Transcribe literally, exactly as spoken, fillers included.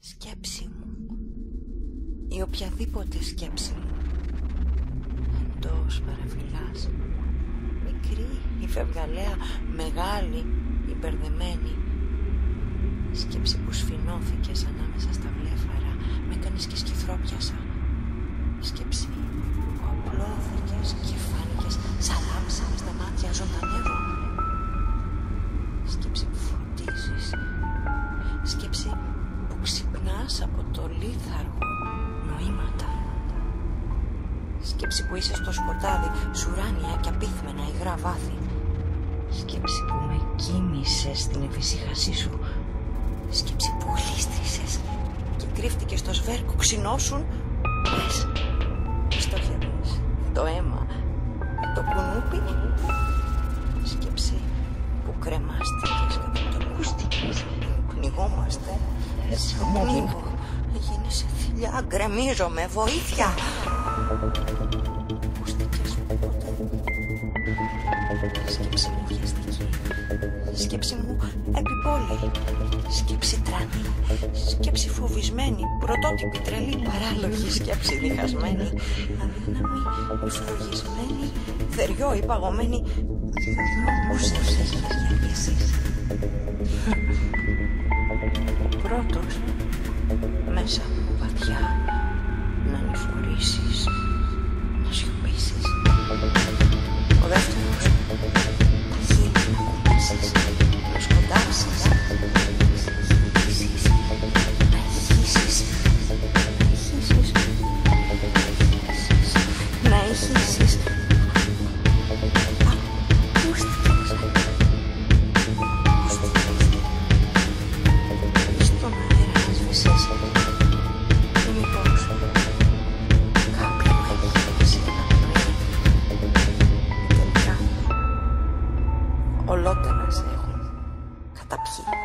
σκέψη μου ή οποιαδήποτε σκέψη μου, εντός παραφυλάς, μικρή ή φευγαλέα, μεγάλη ή μπερδεμένη, σκέψη που σφινώθηκες ανάμεσα στα βλέφαρα, με έκανες και σκυθρόπιασα, σκέψη που απλώθηκες και φάνηκες σαν λάμψα μες στα μάτια, ζωντανεύω, σκέψη που φροντίζεις, σκέψη που ξυπνάς από το λίθαργο νοήματα, σκέψη που είσαι στο σκοτάδι, σουράνια και απίθμενα υγρά βάθη, σκέψη που με κοίμησες στην εφησύχασή σου, σκέψη που γλίστρησες και κρύφτηκες στο σβέρκο, ξινώσουν, πες, στόχευες το αίμα, το κουνούπι, σκέψη που κρεμάστηκες και που το ακούστηκες, πνιγόμαστε, σε πνίγω, γίνεσαι θηλιά, γκρεμίζομαι, βοήθεια. Ακούστηκες ποτέ, σκέψη μου βιαστική, σκέψη μου επιπόλαιη, σκέψη τρανή, σκέψη φοβισμένη, πρωτότυπη, τρελή, παράλογη, σκέψη διχασμένη, αδύναμη, φλογισμένη, θεριό, υπαγωμένη, δρόμους έχεις διαλύσεις. Ο πρώτος, μέσα από βαθιά, να ανηφορήσεις, να σιωπήσεις. Ο δεύτερος, τα χείλη να κουμπίσεις, να σκοντάψεις, να ηχήσεις, να ηχήσεις, να ηχήσεις, ακούστηκες, ακούστηκες, στον αέρα έσβησες, ή μήπως κάποιον έγιψε ένα πρωί, τελικά ολότελα σε έχουν καταπιεί.